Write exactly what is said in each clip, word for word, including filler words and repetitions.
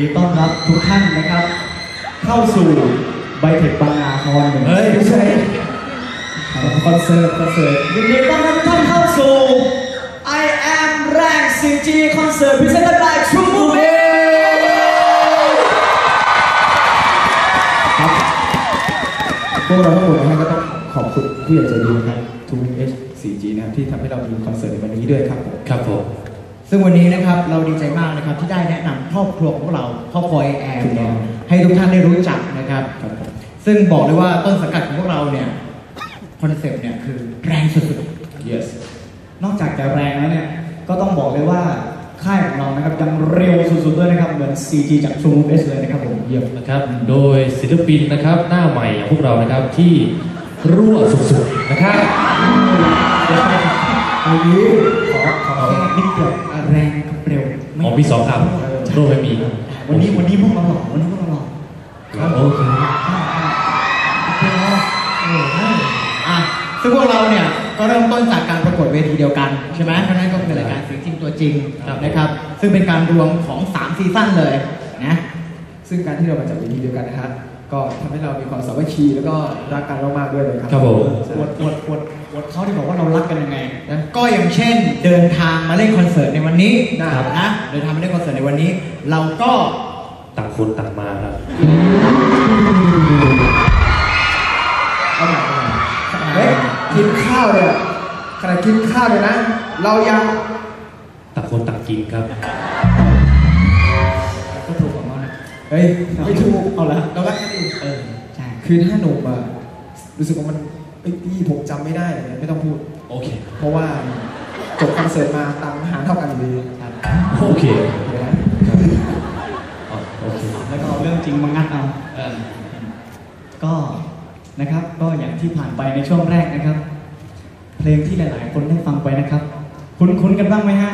ดีต้อนรับทุกท่านนะครับเข้าสู่ไบเทคบางนาคอนหนึ่งเฮ้ยไม่ใช่คอนเสิร์ตคอนเสิร์ตยินดีต้อนรับท่านเข้าสู่ I am Rank ซี จี Concert Presented by True Movie ครับพวกเราทั้งหมดนะครับก็ต้องขอบคุณผู้ใหญ่ใจดีนะครับ True เอช ซี จี นะครับที่ทำให้เรามีคอนเสิร์ตในวันนี้ด้วยครับผมครับผมซึ่งวันนี้นะครับเราดีใจมากนะครับที่ได้แนะนำครอบครัวของเราครอบครัวไอแอมเนี่ยให้ทุกท่านได้รู้จักนะครับซึ่งบอกเลยว่าต้นสังกัดของพวกเราเนี่ยคอนเซ็ปต์เนี่ยคือแรงสุดๆ yes นอกจากจะแรงแล้วเนี่ยก็ต้องบอกเลยว่าค่ายของเรานะครับยังเร็วสุดๆด้วยนะครับเหมือน ซี จี จาก True Movie เลยนะครับผมเยี่ยมนะครับโดยศิลปินนะครับหน้าใหม่อย่างพวกเรานะครับที่รั่วสุดๆนะครับวันนี้ขอขอแค่นิดเดียวแรงกับเร็วอ๋อมีสองคำรั่วไม่มีวันนี้วันนี้พวกเราหล่อวันนี้พวกเราหล่อโอเคอ่ะซึ่งพวกเราเนี่ยก็เริ่มต้นจากการประกวดเวทีเดียวกันใช่ไหมเพราะนั้นก็คือรายการเสียงจริงตัวจริงนะครับซึ่งเป็นการรวมของสามซีซั่นเลยนะซึ่งการที่เรามาจัดเวทีเดียวกันนะครับก็ทำให้เรามีความสามัคคีแล้วก็รักกันมากๆด้วยเลยครับครับผมปวดปวดปวดปวดเขาที่บอกว่าเรารักกันยังไงนะก็อย่างเช่นเดินทางมาเล่นคอนเสิร์ตในวันนี้นะครับนะเดินทางมาเล่นคอนเสิร์ตในวันนี้เราก็ต่างคนต่างมาครับเอาใหม่เฮ้ยกินข้าวเนี่ยขณะกินข้าวเลยนะเรายังต่างคนต่างกินครับก็ถูกของเราเฮ้ยไม่ถูกเอาละเรารักกันดีเออใช่คือถ้าหนุ่มอะรู้สึกว่ามันไอ้พี่ผมจำไม่ได้เลยไม่ต้องพูดโอเคเพราะว่าจบคอนเสิร์ตมาตังค์หารเท่ากันอยู่ดีโอเคนะโอเคแล้วก็เอาเรื่องจริงมางัดเอาก็นะครับก็อย่างที่ผ่านไปในช่วงแรกนะครับเพลงที่หลายๆคนได้ฟังไปนะครับคุ้นๆกันบ้างไหมฮะ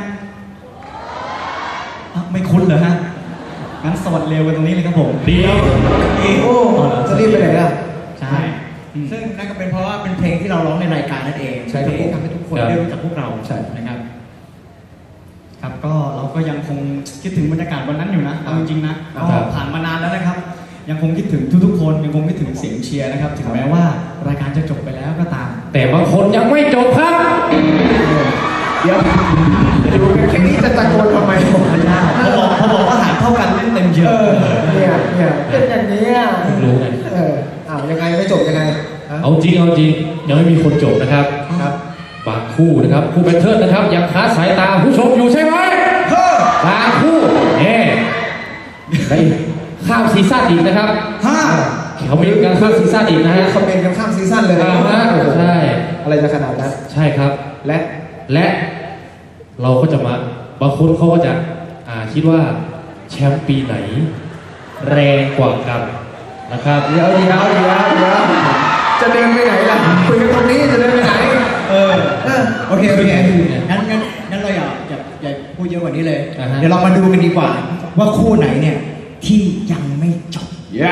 ไม่คุ้นเหรอฮะงั้นสวัสดีเร็วกันตรงนี้เลยครับผมเดียวโอ้จะรีบไปไหนล่ะใช่ซึ่งนั่นก็เป็นเพราะว่าเป็นเพลงที่เราร้องในรายการนั่นเองใช่เพลงที่ทำให้ทุกคนได้รู้จักพวกเราใช่นะครับครับก็เราก็ยังคงคิดถึงบรรยากาศวันนั้นอยู่นะเอาจริงๆนะก็ผ่านมานานแล้วนะครับยังคงคิดถึงทุกๆคนยังคงคิดถึงเสียงเชียร์นะครับถึงแม้ว่ารายการจะจบไปแล้วก็ตามแต่บางคนยังไม่จบครับเดี๋ยวดูแค่นี้จะตะโกนทำไมผมไม่ได้เขาบอกเขาบอกว่าหารเท่ากันเล่นเต็มเยอะเนี่ยเนี่ยเป็นอย่างนี้อ่ะรู้ไงเอออ้าวยังไงไม่จบยังไงเอาจริงเอาจริงยังไม่มีคนจบนะครับครับบางคู่นะครับคู่แบทเทิลนะครับยังค้าสายตาผู้ชมอยู่ใช่ไหมบางคู่เน่ไปข้ามซีซั่นอีกนะครับฮ่าเขามีการข้ามซีซั่นอีกนะฮะเขาเป็นกันข้ามซีซั่นเลยนะใช่อะไรจะขนาดนั้นใช่ครับและและเราก็จะมาบางคนเขาก็จะอ่าคิดว่าแชมป์ปีไหนแรงกว่ากันนะครับเดี๋ยวเดี๋ยวเดี๋ยวเดี๋ยวจะเดินไปไหนล่ะคุยกันตรงนี้จะเดินไปไหนเออโอเคโอเคงั้นงั้นงั้นเราอย่าอย่าอย่าพูดเยอะกว่านี้เลยเดี๋ยวเรามาดูกันดีกว่าว่าคู่ไหนเนี่ยที่ยังไม่จบอย่า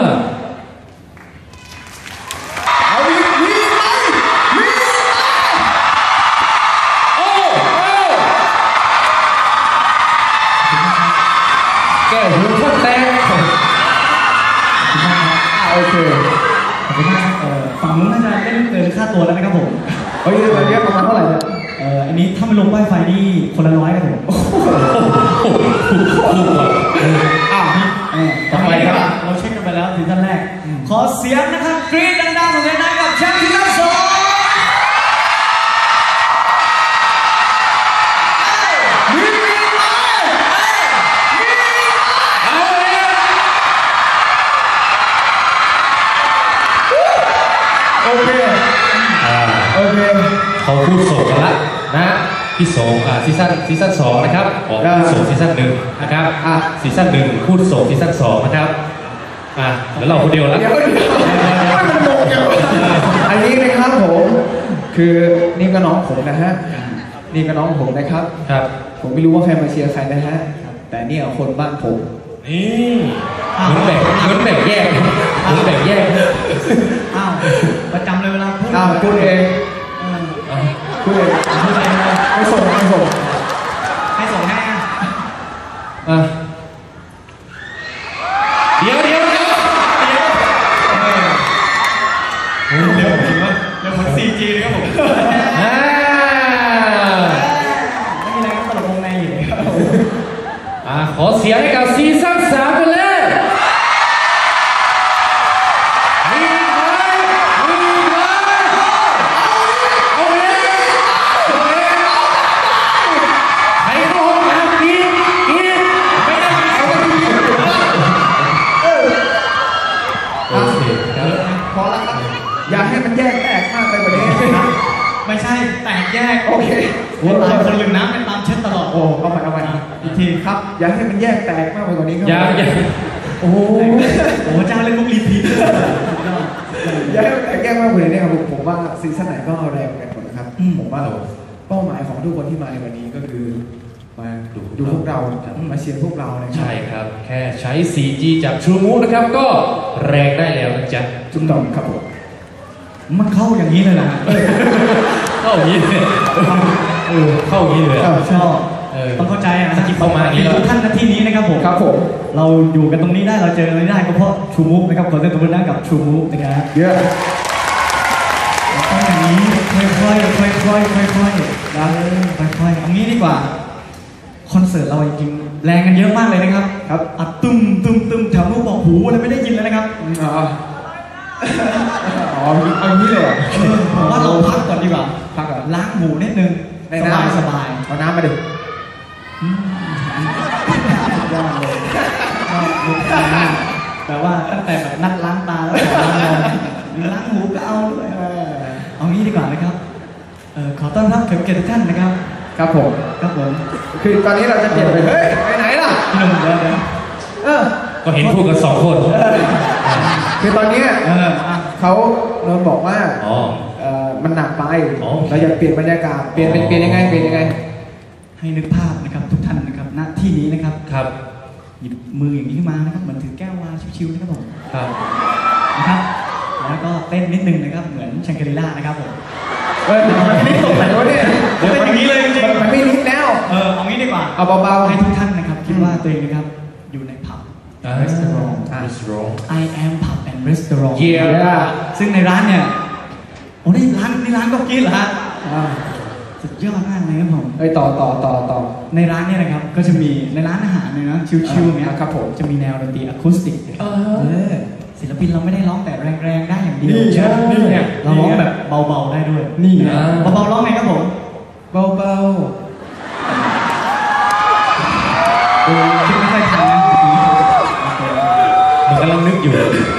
เอาวีวีไปวีโอ้แก้หูทดแตกโอเคขอบคุณมากเอ่อฝั่งนู้นน่าจะเล่นเกินค่าตัวแล้วนะครับผมเฮ้ยเดี๋ยวนี้ประมาณเท่าไหร่เนี่ยเอ่ออันนี้ถ้าไม่ลงป้ายไฟนี่คนละร้อยครับผมอ้าวทำไมครับเราเช็คกันไปแล้วซีซั่นแรกขอเสียงนะครับกรี๊ดดังๆของเลยนะกับแชมป์ซีซั่นสองโอเคโอเคเขาพูดส่งกันละนะที่สองอ่าซีซั่นซีซั่นสองนะครับออกพูดส่งซีซั่นหนึ่งนะครับอ่าซีซั่นหนึ่งพูดส่งซีซั่นสองนะครับอ่าแล้วเราคนเดียวแล้วเดี๋ยวเดี๋ยวมันโมกอย่างอันนี้นะครับผมคือนี่ก็น้องผมนะฮะนี่ก็น้องผมนะครับครับผมไม่รู้ว่าใครมาเชียร์ใครนะฮะแต่นี่เอาคนบ้านผมนี่เหมือนแบบเหมือนแบบแยกเหมือนแบบแยกอ้าวประจำเลยเวลาพูดอ้าวพูดเองพูดเองไม่ส่งไม่ส่งให้ส่งให้อ่ะกับซีซั่นสามกันเลยมีไหมมีไหมเอาเลยเอาเลยใครเข้าห้องน้ำกินกินไม่ได้กินเอาไปกินโอเคพอแล้วครับอย่าให้มันแยกแตกมากไปกว่านี้ไม่ใช่แตกแยกโอเคคนตายคนลืมน้ำเป็นตามเช็ดตลอดโอ้เอาไปเอาไปอีกทีครับอย่าให้มันแยกแตกมากไปกว่านี้ครับอย่าอย่าโอ้โหโอ้เจ้าเล่นมุกรีพีทอย่าให้มันแตกแยกมากกว่านี้ครับผมผมว่าซีซั่นไหนก็แรงกันหมดนะครับผมว่าเป้าหมายของทุกคนที่มาในวันนี้ก็คือมาดูดูพวกเรามาเชียร์พวกเรานะครับใช่ครับแค่ใช้ โฟร์จี จาก True Move นะครับก็แรงได้แล้วนะจ๊ะจุ๊บดองครับผมมันเข้าอย่างนี้เลยนะเข้าอย่างนี้เลยเออเข้าอย่างนี้เลยชอบต้องเข้าใจนะสกิปเข้ามาอย่างนี้ทุกท่านณที่นี้นะครับผมครับผมเราอยู่กันตรงนี้ได้เราเจอกันได้ก็เพราะ True Move นะครับขอเสียงปรบมือกับ True Move นะครับเยอะต้องอย่างนี้ค่อยๆค่อยๆค่อยๆนะค่อยๆเอางี้ดีกว่าคอนเสิร์ตเราจริงๆแรงกันเยอะมากเลยนะครับครับอัดตุ้มตุ้มตุ้มแถวนู้นบอกหูอะไรไม่ได้ยินเลยนะครับอ๋ออ๋อเอางี้เลยผมว่าเราพักก่อนดีกว่าพักก่อนล้างหูนิดนึงสบายสบายเอาน้ำมาดิยากเลยแต่ว่าตั้งแต่แบบนัดล้างตาแล้วล้างหูก็เอาด้วยเอางี้ดีกว่านะครับขอต้อนรับแขกทุกท่านนะครับครับผมครับผมคือตอนนี้เราจะเปลี่ยนไปเฮ้ยไปไหนล่ะพี่หนุ่มเดี๋ยวเดี๋ยวเออก็เห็นพูดกันสองคนคือตอนนี้เขาเราบอกว่ามันหนักไปเราอยากเปลี่ยนบรรยากาศเปลี่ยนเป็นเปลี่ยนยังไงเปลี่ยนยังไงให้นึกภาพนะครับทุกท่านนะครับณที่นี้นะครับครับหยิบมืออย่างนี้ขึ้นมานะครับเหมือนถือแก้ววายชิวๆนะครับผมครับนะครับแล้วก็เต้นนิดนึงนะครับเหมือนชังกรีล่านะครับผมเฮ้ยนี่ตกไหนวะเนี่ยเป็นอย่างนี้เลยจริงๆมันไม่นิดแล้วเออเอางี้ดีกว่าเอาเบาๆให้ทุกท่านนะครับคิดว่าตัวเองนะครับอยู่ในผับ restaurant I am pub and restaurant เยี่ยมซึ่งในร้านเนี่ยโอ้นี่ร้านนี่ร้านก็กินเหรอฮะสุดยอดมากเลยครับผมเอ้ยต่อต่อต่อต่อในร้านเนี่ยนะครับก็จะมีในร้านอาหารเนี่ยนะชิวๆอย่างเงี้ยครับผมจะมีแนวดนตรีอะคูสติกศิลปินเราไม่ได้ร้องแต่แรงๆได้อย่างเดียวนี่เนี่ยเราร้องแบบเบาๆได้ด้วยนี่นะเบาๆร้องไงครับผมเบาๆคิดไม่ค่อยทันนะมันกำลังนึกอยู่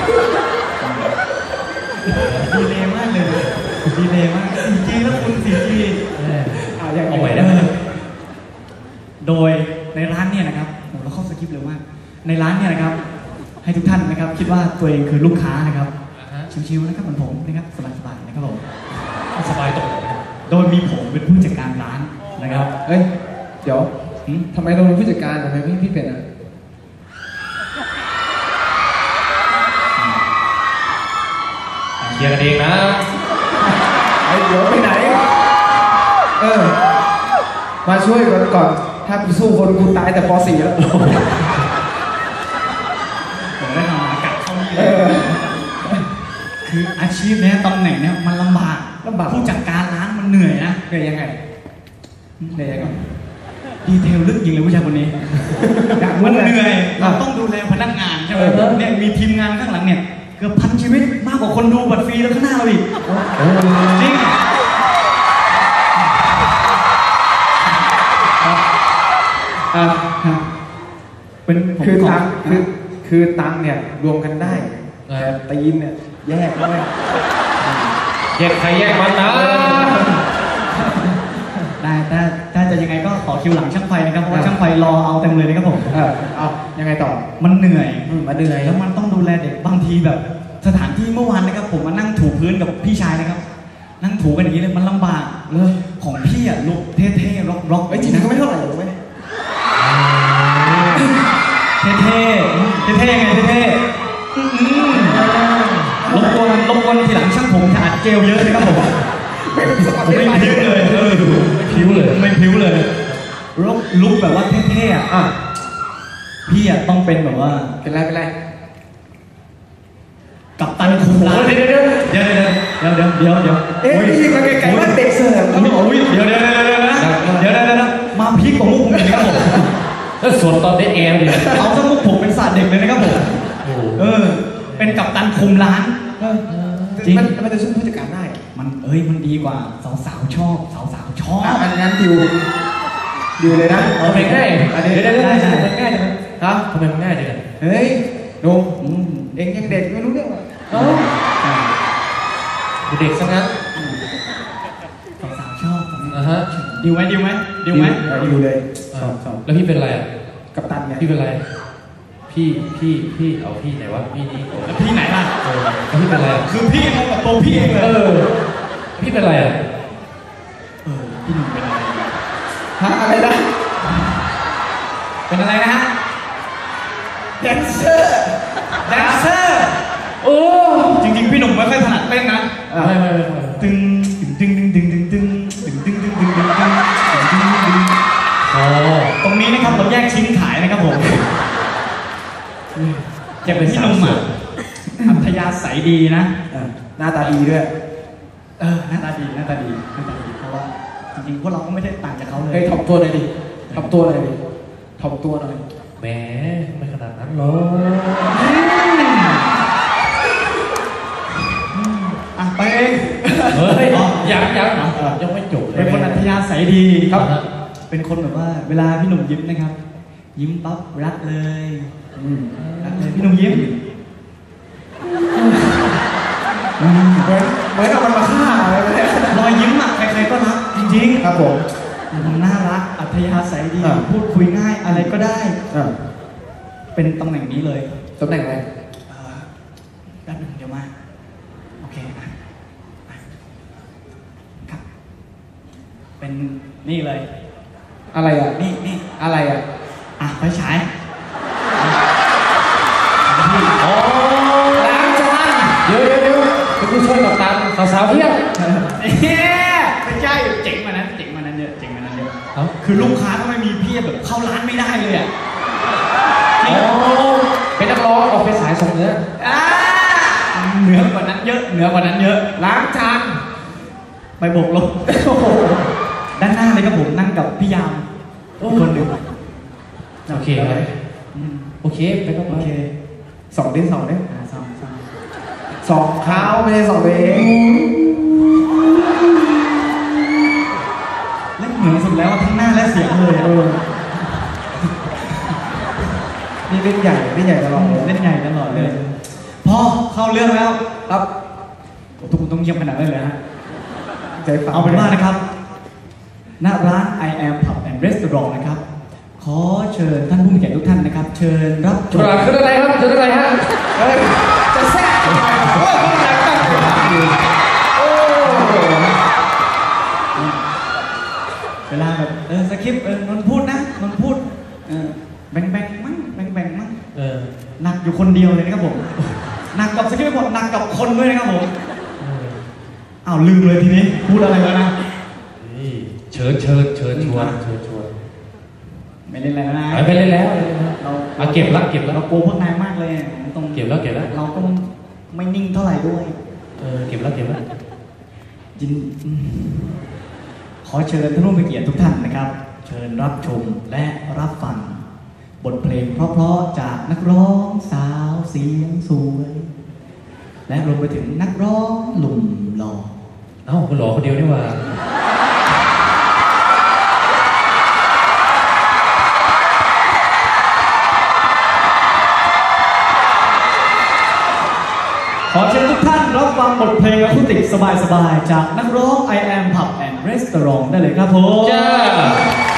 ดีเลยมากเลยดีเลยมาก โฟร์จี แล้วคุณ โฟร์จีเอาไว้ได้โดยในร้านเนี่ยนะครับเราเข้าสคริปต์เร็วมากในร้านเนี่ยนะครับให้ทุกท่านนะครับคิดว่าตัวเองคือลูกค้านะครับชิวๆนะครับเหมือนผมนะครับสบายๆนะครับผมสบายตกโดยมีผมเป็นผู้จัดการร้านนะครับเฮ้ยเดี๋ยวทำไมเราเป็นผู้จัดการทำไมพี่พี่เป็นอ่ะเคลียร์กันเองนะไอ้เดี๋ยวไปไหนเออมาช่วยกันก่อนถ้ากูสู้คนกูตายแต่ป .สี่ แล้วผมได้ทำมากัดเข้านี่คืออาชีพเนี้ยตำแหน่งเนี้ยมันลำบากลำบากผู้จัดการร้านมันเหนื่อยนะเหนื่อยยังไงเหนื่อยยังไงดีเทลลึกจริงเลยผู้ชายคนนี้มันเหนื่อยเราต้องดูแลพนักงานใช่ไหมเนี่ยมีทีมงานข้างหลังเนี่ยเกือบพันชีวิตมากกว่าคนดูบัตรฟรีแล้วข้างหน้าเราอีกจริงอ่าเป็นคือตังคือคือตังเนี่ยรวมกันได้แต่ตีนเนี่ยแยกด้วยแยกใครแยกมันนะได้แต่ถ้าจะยังไงก็ขอคิวหลังช่างไฟนะครับเพราะว่าช่างไฟรอเอาเต็มเลยนะครับผมเออเอายังไงต่อมันเหนื่อยมันเหนื่อยแล้วมันต้องดูแลเด็กบางทีแบบสถานที่เมื่อวานนะครับผมมานั่งถูพื้นกับพี่ชายนะครับนั่งถูกันอย่างนี้เลยมันลำบากเลยของพี่อ่ะลุกเท่ๆร็อกร็อกไอ้จริงๆก็ไม่เท่าไหร่หรอกไหมเท่ๆเท่ๆไงเท่ๆรบกวนรบกวนทีหลังช่างผมอัดเจลเยอะเลยครับผมไม่พิ้วเลยเออไม่พิ้วเลยไม่พิ้วเลยลุกลุกแบบว่าเท่ๆอ่ะพี่อ่ะต้องเป็นแบบว่าเป็นไรเป็นไรกับตันคุมร้านเดี๋ยวเดี๋ยวเดี๋ยวเดี๋ยวเดี๋ยวเดี๋ยวเดี๋ยวเอ๊ะนี่มาไกลๆว่าเด็กเสิร์ฟโอ้ยเดี๋ยวเดี๋ยวเดี๋ยวเดี๋ยวเดี๋ยวเดี๋ยวมาพีกของมุกผมอีกครับผมแล้วส่วนตอนเด็กแอร์เนี่ยเอาซะมุกผมเป็นศาสตร์เด็กเลยนะครับผมโอ้โหเออ เป็นกัปตันคุมร้าน จริงมันมันจะช่วยผู้จัดการได้มันเอ้ยมันดีกว่าสาวๆชอบสาวๆชอบอ่ะอันนั้นดิวดิวเลยนะทำไมง่ายอันนี้เดี๋ยวเดี๋ยวเดี๋ยวได้ได้ทำไมง่ายจังครับทำไมมันง่ายจังเฮ้ยหนุ่มอืมเองยังเด็กไม่รู้เรื่องหรอกเอ้าเด็กซะงั้นสาวๆชอบอ่าฮะดิวไหมดิวไหมดิวไหมดิวเลยอ่าชอบชอบแล้วพี่เป็นอะไรอ่ะกัปตันไงพี่เป็นอะไร พี่พี่พี่เอาพี่ไหนวะพี่นี่โอ้แล้วพี่ไหนล่ะเออแล้วพี่เป็นอะไรอ่ะคือพี่งงกับตัวพี่เองเลเอย อพี่เป็นอะไรอ่ะเออพี่หนุ่มเป็นอะไรฮะอะไรนะเป็นอะไรนะฮะแดนเซอร์แดนเซอร์โอ้จริงๆพี่หนุ่มไม่ค่อยถนัดเต้นนะไม่ไม่ไม่ไม่ตึงตึงตึงตึงตึงตึงตึงตึงตึงตึงตึงตึงตึงตึงตึงอ๋อตรงนี้นะครับเราแยกชิ้นขายนะครับผมเก็บเป็นพี่หนุ่มอ่ะอัธยาศัยดีนะอ่ะหน้าตาดีด้วยเออหน้าตาดีหน้าตาดีหน้าตาดีเพราะว่าจริงๆพวกเราก็ไม่ได้ต่างจากเขาเลยเฮ้ยถ่อมตัวหน่อยดิถ่อมตัวหน่อยดิถ่อมตัวหน่อยแหมไม่ขนาดนั้นหรอกอ่ะไปเองเฮ้ยยังยังยังไม่จบเลยเป็นคนอัธยาศัยดีครับเป็นคนแบบว่า เวลาพี่หนุ่มยิ้มนะครับ ยิ้มปั๊บรักเลยอืมรักเลยพี่หนุ่มยิ้มเหมือนเหมือนเอามันมาฆ่าอะไรแบบเนี้ยรอยยิ้มอ่ะใครๆก็รักจริงๆครับผมมันน่ารักอัธยาศัยดีอ่าพูดคุยง่ายอะไรก็ได้อ่ะเป็นตำแหน่งนี้เลยตำแหน่งอะไรเอ่อแป๊บหนึงเดี๋ยวมาโอเคอ่ะอ่ะครับ เป็นนี่เลยอะไรอ่ะนี่นี่อะไรอ่ะอ่ะไปฉายอ๋อล้างจานเดี๋ยวเดี๋ยวเดี๋ยวเป็นผู้ช่วยกับตันสาวๆเที่ยงเย้ไม่ใช่เจ๋งมานั้นเจ๋งมานั้นเยอะเจ๋งมานั้นเยอะเอ้าคือลูกค้าทำไมมีเพียบแบบเข้าร้านไม่ได้เลยอ่ะอ๋อเป็นนักร้องออกไปสายส่งเนื้ออ่าเหนือกว่านั้นเยอะเหนือกว่านั้นเยอะล้างจานไปโบกรถโอ้โหด้านหน้าเลยครับผมนั่งกับพี่ยามอีกคนหนึ่งโอเคครับอืมโอเคไปก็โอไปเคสองดิสองดิอ่าซ้ำซ้สองเท้าไม่ใช่สองเองำเล่นเหมือนสุดแล้วทั้งหน้าและเสียงเลยเออนี่เล่นใหญ่เล่นใหญ่ตลอดเลยเล่นใหญ่ตลอดเลยพอเข้าเรื่องแล้วครับทุกคนต้องเยี่ยมขนาดนั้นเลยฮะใจฟังเอาเป็นว่านะครับณร้าน I am Pub and Restaurant นะครับ ขอเชิญท่านผู้มีเกียรติทุกท่านนะครับ เชิญรับชจุมฬาคืออะไรครับคืออะไรฮะเฮ้ยจะแซ่บทำไมโอ้ยคนไหนตั้งหัวอยู่โอ้เวลาแบบเออสคริปต์เออนนท์พูดนะนนท์พูดเออแบ่งแบ่งๆมั้งแบ่งแบ่งๆมั้งเออหนักอยู่คนเดียวเลยนะครับผมหนักกับสคริปต์ไม่หมดหนักกับคนด้วยนะครับผมอ้าวลืมเลยทีนี้พูดอะไรแล้วนะนี่เชิญเชิญเชิญชวนเชิญชวนไม่เล่นอะไรแล้วนะไปเล่นแล้วเราเอาเก็บละเก็บละเราโกพวกนายมากเลยตรงเก็บแล้วเก็บแล้วเราก็ไม่นิ่งเท่าไหร่ด้วยเออเก็บแล้วเก็บแล้วยินอืมขอเชิญท่านผู้มีเกียรติทุกท่านนะครับ เชิญรับชมและรับฟังบทเพลงเพราะๆจากนักร้องสาวเสียงสวย และรวมไปถึงนักร้องหนุ่มหล่อเอ้าคุณหล่อคนเดียวนี่หว่าขอเชิญทุกท่านรับฟังบทเพลงอะคูติกสบายๆ จากนักร้อง I am Pub and Restaurant ได้เลยครับผมจ้า